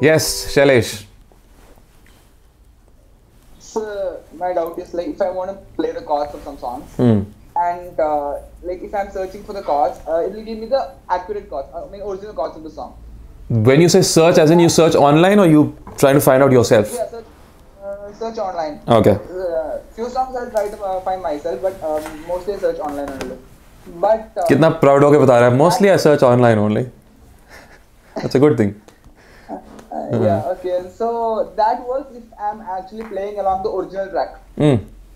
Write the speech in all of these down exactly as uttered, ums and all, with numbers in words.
Yes, Shailesh. So my doubt is like if I want to play the chords of some songs, Hmm. and uh, like if I'm searching for the chords, uh, it will give me the accurate chords, I mean original chords of the song. When you say search, as in you search online, or you trying to find out yourself? Yeah, search, uh, search online. Okay. Uh, few songs I'll try to uh, find myself, but um, mostly I search online only. But uh, कितना proud होके बता रहा है? Mostly I search online only. That's a good thing. uh, yeah, okay. So that works if I'm actually playing along the original track. Hmm.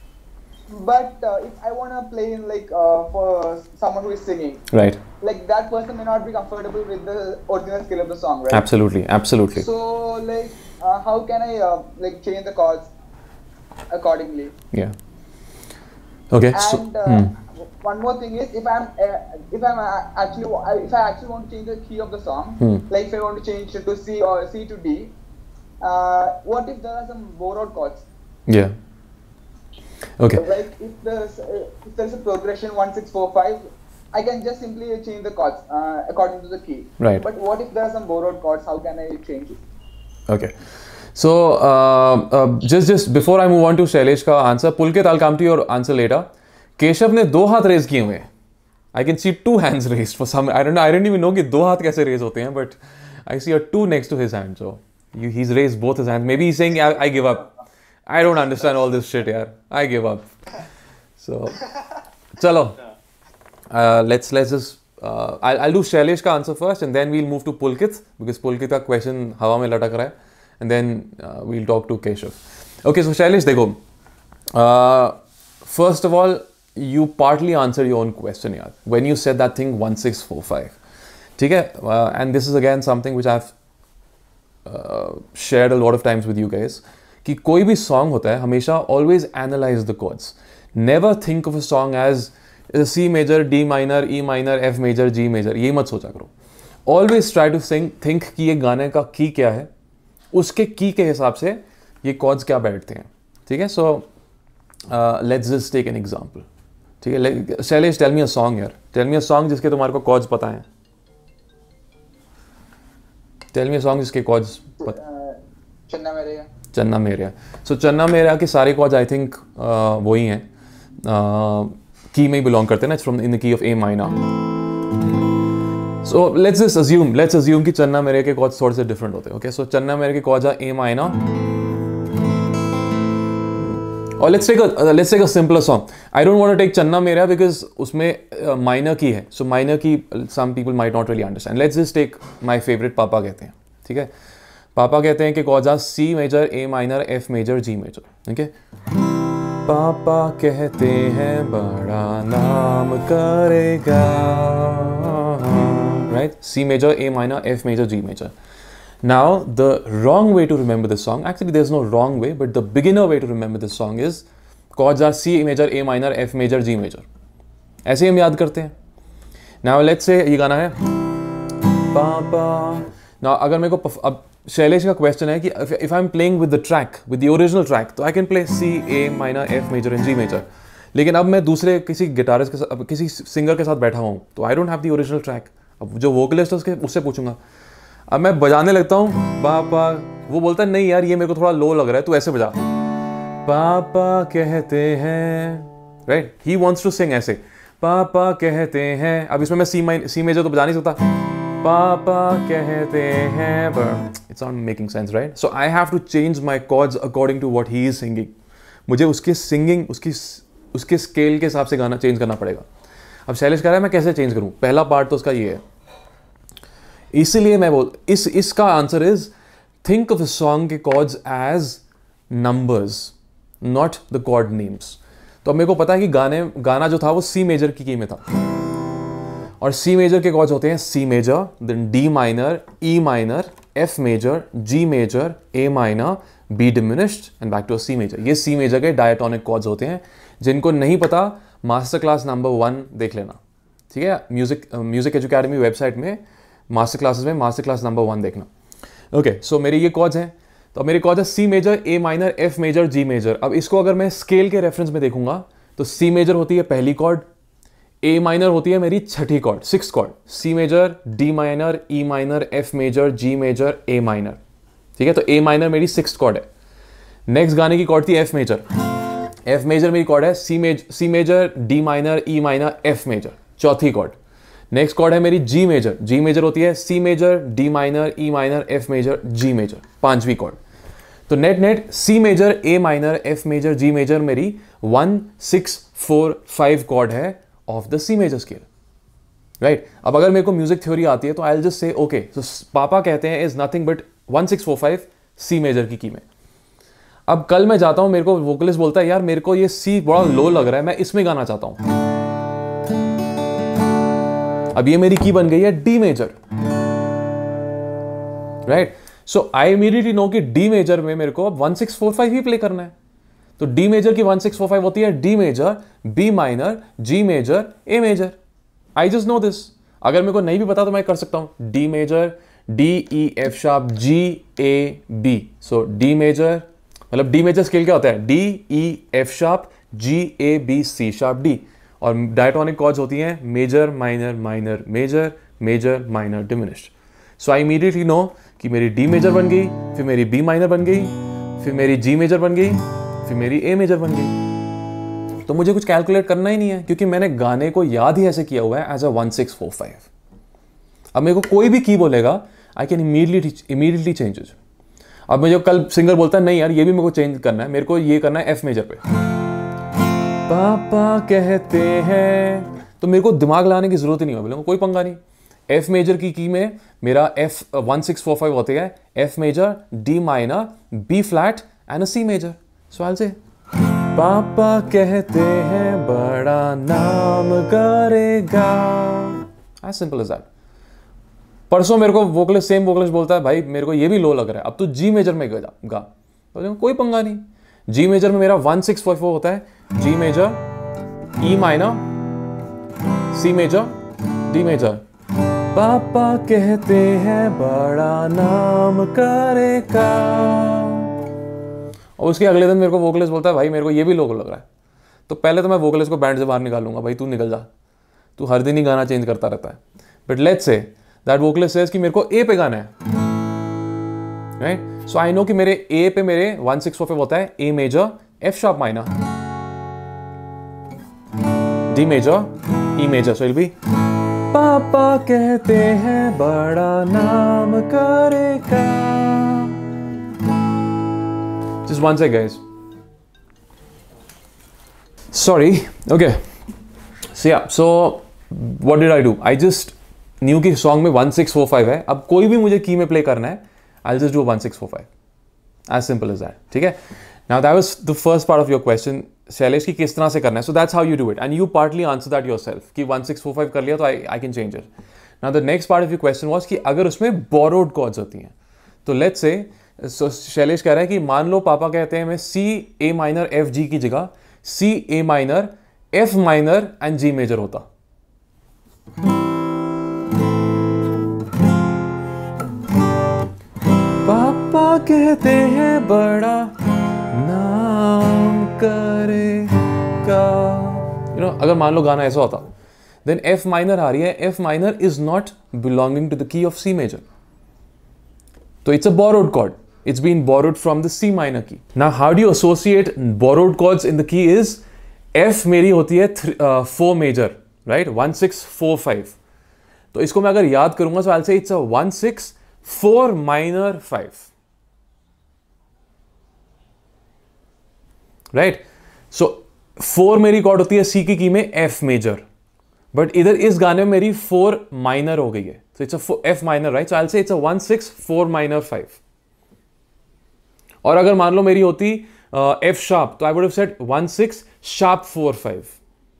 But uh, if I want to play in like uh, for someone who is singing, Right. like that person may not be comfortable with the original skill of the song, right? Absolutely. Absolutely. So like, uh, how can I uh, like change the chords accordingly? Yeah. Okay. So. And uh, Hmm. one more thing is, if I'm uh, if I'm uh, actually if I actually want to change the key of the song, Hmm. like if I want to change it to C or C to D, uh, what if there are some borrowed chords? Yeah. Okay. Like if there's uh, if there's a progression one six four five, I can just simply change the chords uh, according to the key. Right. But what if there are some borrowed chords? How can I change it? Okay. So uh, uh, just just before I move on to Shailesh का answer, Pulkit, I'll come to your answer later. Keshav ने दो हाथ raise किए हुए हैं. I can see two hands raised for some. I don't know. I didn't even know कि दो हाथ कैसे raise होते हैं, but I see a two next to his hand. So you, he's raised both his hands. Maybe he's saying I, I give up. I don't understand all this shit, yaar. I give up. So, chalo. Uh, let's let's just. Uh, I'll I'll do Shailesh का answer first, and then we'll move to Pulkit because Pulkit का question हवा में लटक रहा है, and then uh, we'll talk to Keshav. Okay, so Shailesh, देखो. Uh, first of all, you partly answered your own question, yaar. When you said that thing one six four five, ठीक है? Uh, and this is again something which I've uh, shared a lot of times with you guys. कि कोई भी song होता है हमेशा always analyse the chords. Never think of a song as C major, D minor, E minor, F major, G major. ये मत सोचा करो. Always try to think think कि ये गाने का की क्या है, उसके की के हिसाब से ये कॉर्ड्स क्या बैठते हैं. ठीक है. So let's just take an example. ठीक है. Shailesh, tell me a song यार. टेल मी अ सॉन्ग जिसके तुम्हारे को कॉर्ड्स पता है. टेल मी अ सॉन्ग जिसके कॉर्ड्स पता. चन्ना मेरेया. चन्ना मेरेया. सो चन्ना मेरेया के सारे कॉर्ड्स आई थिंक वही हैं, की में ही बिलोंग करते हैं ना. It's from in the key of A minor. So let's just assume let's assume कि चन्ना मेरेया के कॉर्ड्स थोड़े से डिफरेंट होते हैं. ओके. सो चन्ना मेरेया के कॉर्ड्स आर ए माइनर. और let's take a let's take a simpler song. I don't want to take Channa Mereya because उसमें minor की है. So minor key some people might not really understand. Let's just take my favourite Papa कहते हैं. ठीक है. पापा कहते हैं कि chords are C major, A minor, F major, G major. ठीक है. पापा कहते हैं बड़ा नाम करेगा. Right. C major, A minor, F major, G major. Now the wrong way to remember this song, actually there is no wrong way, but the beginner way to remember this song is chords are C major, A minor, F major, G major. ऐसे ही हम याद करते हैं. Now let's say ये गाना है पापा. नाउ अगर मेरे को अब शैलेश का क्वेश्चन है कि if I am playing with the track, with the original track, तो I can play C, A minor, F major and G major. लेकिन अब मैं दूसरे किसी गिटारिस्ट के साथ, किसी सिंगर के साथ बैठा हूँ, तो I don't have the original track. अब जो वोकलिस्ट है उसके उससे पूछूंगा. अब मैं बजाने लगता हूँ पापा, वो बोलता है नहीं यार ये मेरे को थोड़ा लो लग रहा है, तू ऐसे बजा. पापा कहते Hain, right. He wants to sing ऐसे, पापा कहते हैं. अब इसमें मैं सी माइन सी मेजर तो बजा नहीं सकता. पापा कहते हैं, but it's not making sense, right? So I have to change my chords according to what he is singing. मुझे उसके सिंगिंग, उसकी उसके स्केल के हिसाब से गाना चेंज करना पड़ेगा. अब शैलेश कह रहा है मैं कैसे चेंज करूं. पहला पार्ट तो उसका ये है. इसीलिए मैं बोल इस इसका answer is think of a song के chords as numbers, not the chord names. तो अब मेरे को पता है कि गाने गाना जो था वो सी मेजर की की में था, और सी मेजर के कॉर्ड्स होते हैं C major, then D minor, E minor, F major, G major, A minor, B diminished and back to a C major. ये सी मेजर के डायटोनिक कॉर्ड्स होते हैं. जिनको नहीं पता, मास्टर क्लास नंबर वन देख लेना. ठीक है. Music music edu academy website में मास्टर क्लासेस में मास्टर क्लास नंबर वन देखना. ओके. सो मेरे ये कॉर्ड्स हैं. तो मेरे कॉर्ड्स है C major, A minor, F major, G major. अब इसको अगर मैं स्केल के रेफरेंस में देखूंगा तो सी मेजर होती है पहली कॉर्ड, ए माइनर होती है मेरी छठी chord, six chord. C major, D minor, E minor, F major, G major, A minor. ठीक है, तो ए माइनर मेरी सिक्स कॉर्ड है। नेक्स्ट गाने की कॉर्ड थी एफ मेजर। एफ मेजर मेरी कॉर्ड है C maj C major D minor E minor F major, चौथी कॉर्ड। नेक्स्ट कॉर्ड है मेरी जी मेजर। जी मेजर होती है C major D minor E minor F major G major, पांचवी chord. तो net net C major A minor F major G major मेरी one six four five chord है of the C major scale, right. अब अगर मेरे को music theory आती है तो I will just say okay, so Papa कहते Hain is nothing but one six four five C major की की में। अब कल मैं जाता हूं, मेरे को वोकलिस्ट बोलता है यार मेरे को ये सी बड़ा लो लग रहा है, मैं इसमें गाना चाहता हूं। अब ये मेरी की बन गई है D major, right. So I immediately know कि डी मेजर में मेरे को अब वन सिक्स फोर फाइव ही प्ले करना है। तो डी मेजर की वन सिक्स फोर फाइव होती है D major B minor G major A major. I just know this. अगर मेरे को नहीं भी पता तो मैं कर सकता हूं D major D E F sharp G A B. So D major मतलब डी मेजर स्केल क्या होता है, D E F sharp G A B C sharp D. और डायटोनिक कॉर्ड्स होती हैं major minor minor major major minor diminished. So I immediately know कि मेरी D major बन गई, फिर मेरी बी माइनर बन गई, फिर मेरी जी मेजर बन गई, फिर मेरी ए मेजर बन गई। तो मुझे कुछ कैलकुलेट करना ही नहीं है क्योंकि मैंने गाने को याद ही ऐसे किया हुआ है as a one six four five. अब मेरे को कोई भी की बोलेगा I can immediately immediately change it. अब मुझे कल सिंगर बोलता है नहीं यार ये भी मेरे को चेंज करना है, मेरे को ये करना है एफ मेजर पे। पापा कहते हैं, तो मेरे को दिमाग लाने की जरूरत ही नहीं है, बोलूंगा कोई पंगा नहीं। एफ मेजर की की में मेरा F one six four five होते हैं F major D minor B flat and a C major. सवाल से पापा कहते हैं बड़ा नाम करेगा, एज सिंपल एज दैट। परसों मेरे को वोकलिस्ट सेम वोकलिस्ट बोलता है भाई मेरे को ये भी लो लग रहा है, अब तू जी मेजर में गा गा तो कोई पंगा नहीं। जी मेजर में मेरा वन सिक्स फोर फोर होता है G major E minor C major D major. Papa कहते हैं बड़ा नाम करेगा। और उसके अगले दिन मेरे को वोकलिस्ट बोलता है भाई मेरे को ये भी लो लग रहा है। तो पहले तो मैं वोकलिस्ट को बैंड से बाहर निकालूंगा, भाई तू निकल जा, तू हर दिन ही गाना चेंज करता रहता है। But let's say that vocalist says कि मेरे को ए पे गाना है, राइट। सो आई नो कि मेरे ए पे मेरे वन सिक्स फोर फाइव होता है A major F sharp minor D major E major. So it will be Papa कहते हैं बड़ा नाम करेगा। Just one sec guys, sorry, okay, so yeah, so what did I do? I just knew कि song में one six four five है, अब कोई भी मुझे की में प्ले करना है I'll just do one six four five, as simple as that, ठीक है। Now that was the first part of your question, Shailesh की किस तरह से करना है, so that's how you do it and you partly answer that yourself कि one six four five कर लिया तो I, I can change it. Now the next part of your question was कि अगर उसमें borrowed chords होती हैं तो let's say so, शैलेश कह रहा है कि मान लो पापा कहते हैं मैं सी ए माइनर एफ जी की जगह C A minor F minor and G major होता। पापा कहते हैं बड़ा नाम करेगा, यू नो अगर मान लो गाना ऐसा होता देन एफ माइनर आ रही है, F minor is not belonging to the key of C major, so it's a borrowed chord. It's been borrowed from the C minor key. Now, how do you associate borrowed chords in the key is F मेरी होती है four major, right? one six four five. तो इसको मैं अगर याद करूंगा so I'll say it's a one six four minor five. Right? So four मेरी chord होती है C की की में F major. But इधर इस गाने में मेरी four minor हो गई है. So it's a four, F minor, right? So I'll say it's a one six four minor five. और अगर मान लो मेरी होती uh, F sharp, तो I would have said one six sharp four five.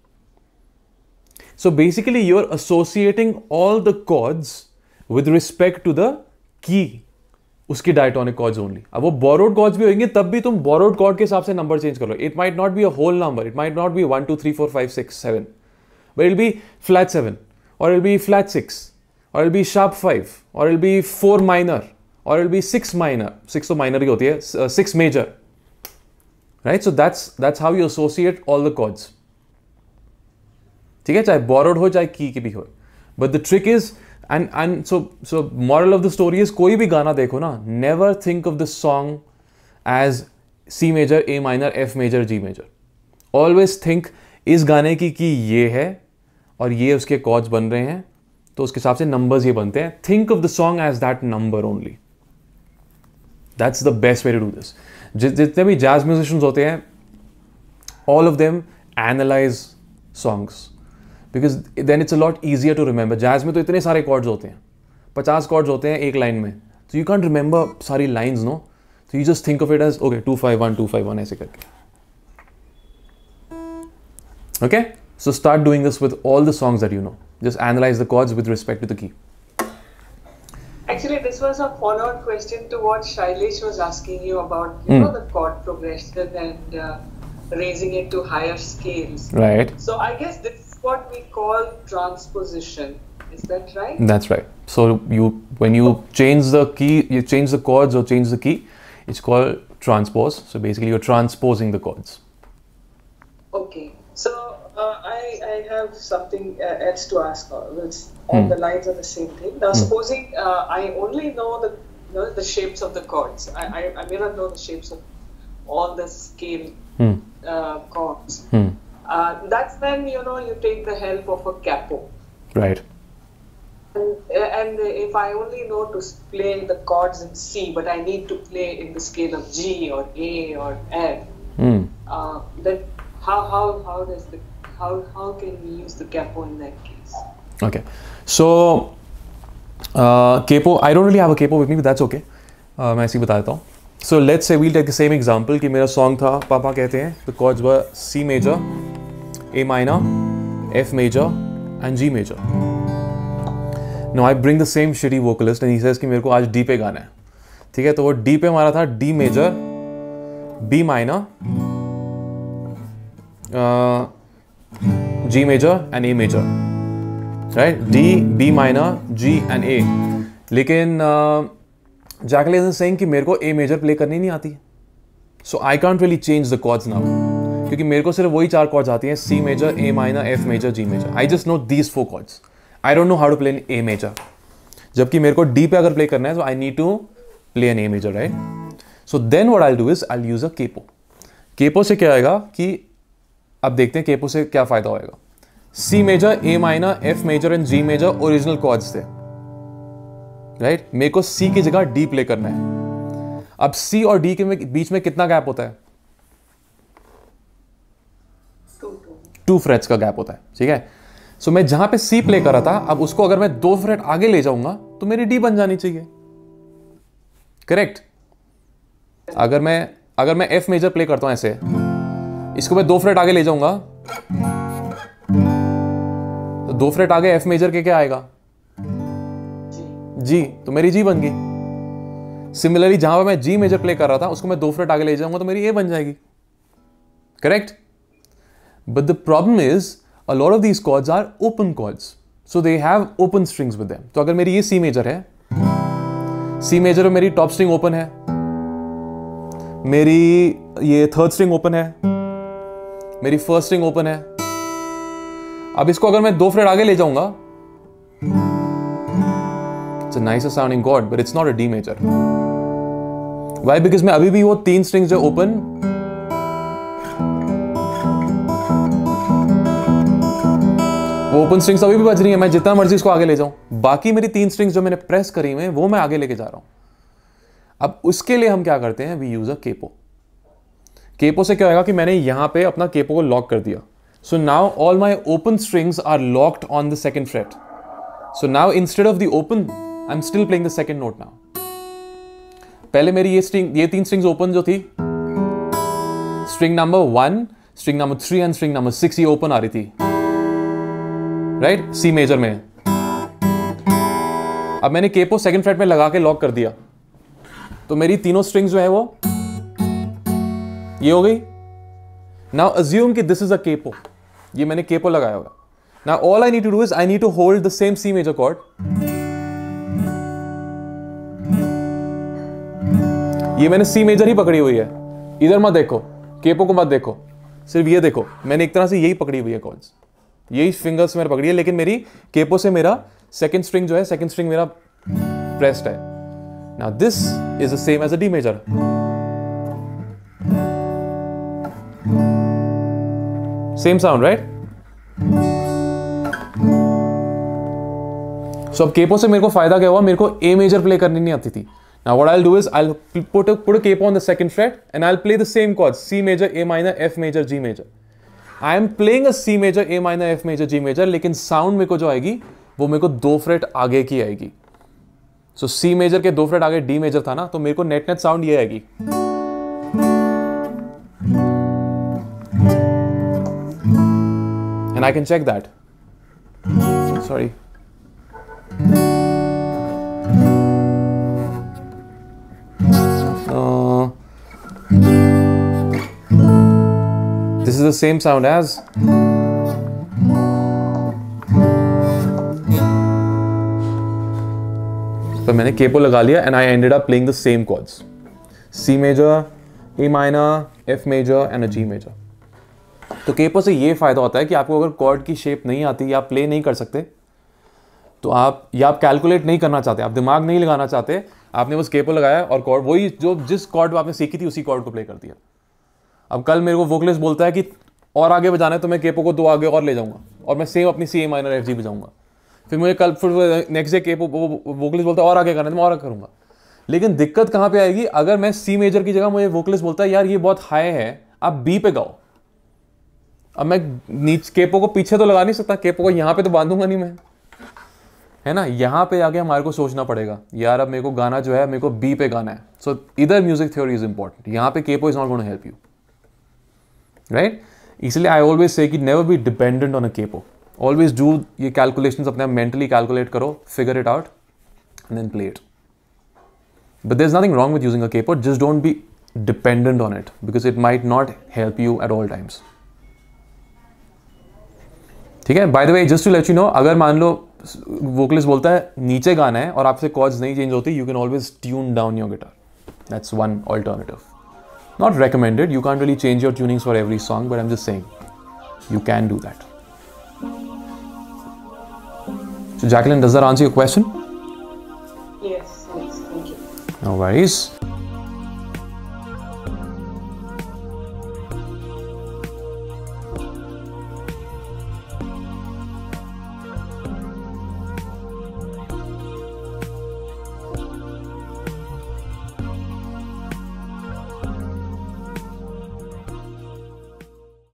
So basically you're associating all the chords with respect to the key, उसकी diatonic chords only. अब वो borrowed chords भी होंगे तब भी तुम borrowed chord के हिसाब से number change कर लो. It might not be a whole number. It might not be one two three four five six seven. But it'll be flat seven, or it'll be flat six, or it'll be sharp five, or it'll be four minor, or it'll be six minor. Six तो minor ही होती है, uh, six major, right? So that's that's how you associate all the chords. ठीक है, चाहे borrowed हो चाहे key की भी हो. But the trick is and and so so moral of the story is, कोई भी गाना देखो ना, never think of the song as C major, A minor, F major, G major. Always think इस गाने की की ये है और ये उसके कॉर्ड्स बन रहे हैं, तो उसके हिसाब से नंबर्स ये बनते हैं. Think of the song as that number only. That's the best way to do this. जितने भी जैज म्यूजिशियंस होते हैं, all of them analyse songs, because then it's a lot easier to remember. Jazz में तो इतने सारे chords होते हैं, पचास कॉर्ड्स होते हैं एक लाइन में, तो यू कैंट रिमेंबर सारी लाइन्स, नो. तो you just think of it as okay two five one two five one ऐसे करके. Okay, so start doing this with all the songs that you know. Just analyze the chords with respect to the key. Actually, this was a follow-on question to what Shailesh was asking you about, you Mm. know, the chord progression and uh, raising it to higher scales. Right. So I guess this is what we call transposition. Is that right? That's right. So you, when you change the key, you change the chords or change the key, it's called transpose. So basically, you're transposing the chords. Okay. So uh, I, I have something uh, else to ask. Uh, it's on Hmm. the lines of the same thing. Now, supposing uh, I only know the you know, the shapes of the chords. I, I I may not know the shapes of all the scale Hmm. uh, chords. Hmm. Uh, that's when you know you take the help of a capo. Right. And, and if I only know to play the chords in C, but I need to play in the scale of G or A or F, Hmm. uh, then how how how does the how how can we use the capo in that case? Okay. So uh, capo, I don't really have a capo with me, but that's okay. Uh, मैं ऐसे ही बता देता हूँ. So let's say we'll take the same example कि मेरा song था, पापा कहते हैं, the chords were C major, A minor, F major and G major. Now I bring the same shitty vocalist and he says कि मेरे को आज D पे गाना है. ठीक है, तो वो D पे हमारा था D major, B minor, uh, G major and A major. Right? D, B minor, G and A. लेकिन जैकले इज सेइंग कि मेरे को A major प्ले करनी नहीं आती, so I can't really change the chords now, क्योंकि मेरे को सिर्फ वही चार chords आती हैं, C major, A minor, F major, G major. I just know these four chords. I don't know how to play an A major. जबकि मेरे को D पे अगर प्ले करना है, so I need to play an A major, right? So then what I'll do is I'll use a capo. Capo से क्या आएगा कि अब देखते हैं capo से क्या फायदा होएगा. C major, A minor, F major and G major original chords थे, राइट right? मेरे को C की जगह D प्ले करना है. अब C और D के बीच में कितना गैप होता है? टू फ्रेट्स का गैप होता है. ठीक है, सो so, मैं जहां पे C प्ले कर रहा था, अब उसको अगर मैं दो फ्रेट आगे ले जाऊंगा तो मेरी D बन जानी चाहिए. करेक्ट. अगर मैं अगर मैं F मेजर प्ले करता हूं ऐसे, इसको मैं दो फ्रेट आगे ले जाऊंगा, तो दो फ्रेट आगे F मेजर के क्या आएगा? G. तो मेरी G बन गई. सिमिलरली जहां पर मैं G मेजर प्ले कर रहा था, उसको मैं दो फ्रेट आगे ले जाऊंगा तो मेरी A बन जाएगी. Correct. But the problem is a lot of these chords are open chords, so they have open strings with them. तो अगर मेरी ये C मेजर है, C मेजर में मेरी टॉप स्ट्रिंग ओपन है, मेरी ये थर्ड स्ट्रिंग ओपन है, मेरी फर्स्ट स्ट्रिंग ओपन है. अब इसको अगर मैं दो फ्रेट आगे ले जाऊंगा, it's a nicer sounding chord, but it's not a D major. Why? Because मैं अभी भी वो तीन स्ट्रिंग्स जो ओपन, वो ओपन स्ट्रिंग्स अभी भी बज रही है, मैं जितना मर्जी इसको आगे ले जाऊं, बाकी मेरी तीन स्ट्रिंग्स जो मैंने प्रेस करी हुई हैं वो मैं आगे लेके जा रहा हूं. अब उसके लिए हम क्या करते हैं, we use a capo. Capo से क्या होगा कि मैंने यहां पे अपना केपो को लॉक कर दिया. So now all my open strings are locked on the second fret. So now instead of the open, I am still playing the second note. Now पहले मेरी ये स्ट्रिंग, ये तीन स्ट्रिंग्स ओपन जो थी, string number one, string number three and string number six, ये open आ रही थी, राइट right? सी मेजर में. अब मैंने केपो सेकंड फ्रेट में लगा के लॉक कर दिया, तो मेरी तीनों स्ट्रिंग्स जो है वो ये हो गई. नाउ अज्यूम कि दिस इज अ केपो, ये मैंने केपो लगाया होगा. Now all I need to do is I need to hold the same C major chord. ये मैंने सी मेजर ही पकड़ी हुई है, इधर मत देखो, केपो को मत देखो, सिर्फ ये देखो, मैंने एक तरह से यही पकड़ी हुई है कॉर्ड्स, यही फिंगर्स मैंने पकड़ी है, लेकिन मेरी केपो से मेरा सेकेंड स्ट्रिंग जो है, सेकेंड स्ट्रिंग मेरा प्रेस्ड है. Now this is the same as a D major. Same sound, right? So अब केपो से मेरे को फायदा क्या हुआ? मेरे को ए मेजर प्ले करनी नहीं आती थी. Now what I'll do is I'll put a put a capo on the second fret and I'll play the same chords: C major, A minor, F major, G major. I am playing a C major, A minor, F major, G major, लेकिन sound मेरे को जो आएगी वो मेरे को दो freight आगे की आएगी. सो so, C मेजर के दो फ्रेट आगे D मेजर था ना, तो मेरे को नेट नेट साउंड ये आएगी. And I can check that. Sorry. Uh, this is the same sound as तो मैंने केपो लगा लिया and I ended up playing the same chords: C major, A minor, F major and a G major. तो capo से ये फायदा होता है कि आपको अगर कॉर्ड की शेप नहीं आती या आप प्ले नहीं कर सकते, तो आप या आप कैलकुलेट नहीं करना चाहते, आप दिमाग नहीं लगाना चाहते, आपने बस केपो लगाया और कॉर्ड वही जो जिस कॉर्ड आपने सीखी थी उसी कॉर्ड को प्ले कर दिया. अब कल मेरे को वोकलिस्ट बोलता है कि और आगे बजाना है, तो मैं केपो को दो आगे और ले जाऊंगा और मैं सेम अपनी सी ए माइनर एफ जी बजाऊंगा. फिर मुझे कल फिर नेक्स्ट डे केपो वोकलिस्ट बोलता है और आगे करना है तो मैं और आगे करूंगा. लेकिन दिक्कत कहाँ पे आएगी? अगर मैं सी मेजर की जगह मुझे वोकलिस्ट बोलता है यार ये बहुत हाई है, आप बी पे गाओ. अब मैं नीचे केपो को पीछे तो लगा नहीं सकता, केपो को यहाँ पे तो बांधूंगा नहीं मैं, है ना. यहाँ पे आगे हमारे को सोचना पड़ेगा यार अब मेरे को गाना जो है मेरे को बी पे गाना है. सो इधर म्यूजिक थ्योरी इज इंपॉर्टेंट. यहाँ पे capo is not going to help you, right. इसलिए आई ऑलवेज से कि never be dependent on a capo. Always do ये कैलकुलेशंस अपने मेंटली कैलकुलेट करो, figure it out and then play it. But there is nothing wrong with using a capo, just don't be dependent on it because it might not help you at all times. ठीक है. By the way, just to let you know, अगर मान लो vocalist बोलता है नीचे गाना है और आपसे कॉर्ड्स नहीं चेंज होती, you can always tune down your guitar. That's one alternative. Not recommended, you can't really change your tunings for every song, but I'm just saying you can do that. So Jacqueline, does that answer your question? Yes, yes, thank you. No worries.